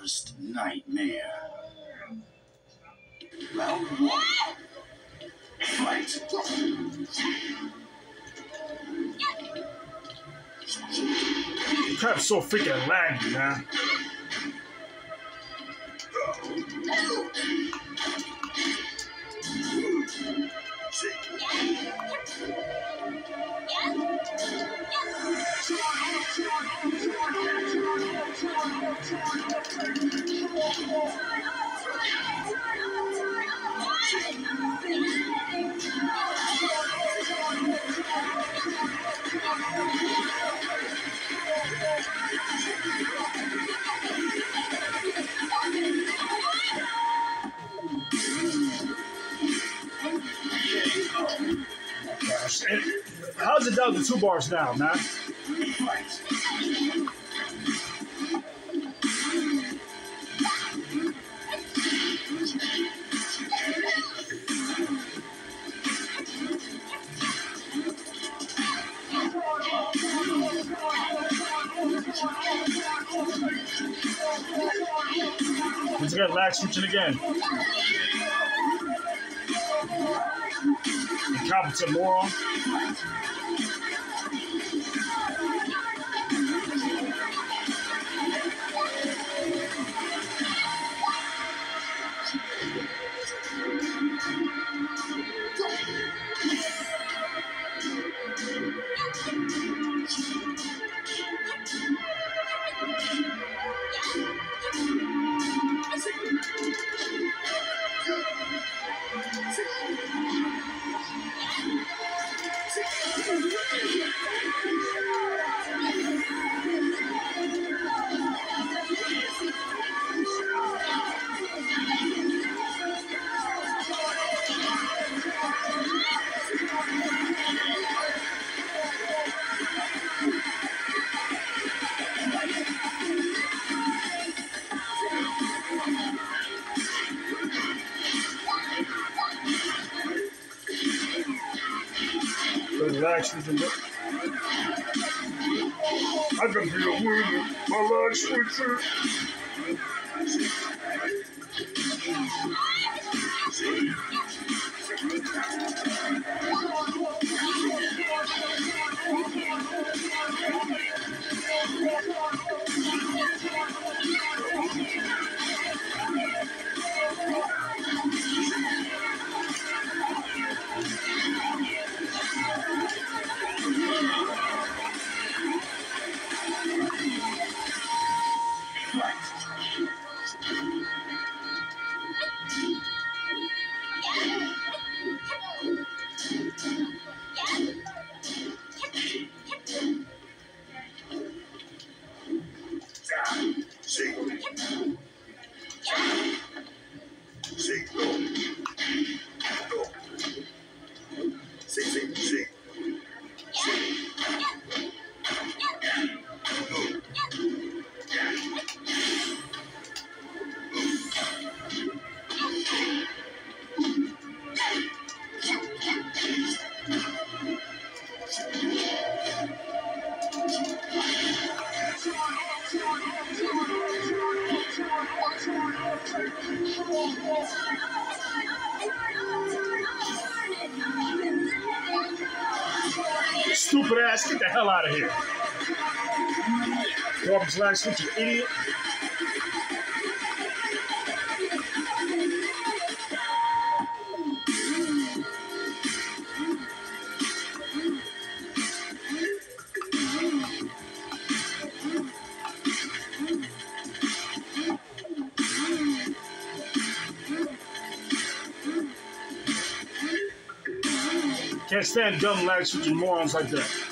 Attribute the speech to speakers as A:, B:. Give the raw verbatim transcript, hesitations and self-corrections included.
A: worst nightmare. Round one. Fight.
B: Crap's so freaking laggy, man. Gosh, and how's it down to two bars now, man? Let's get lag switching again. Incompetent moron. Relax with the I can be a winner. Relax with it. Stupid ass, get the hell out of here. Garbage lag switch, you idiot. Can't stand dumb lag switching morons like that.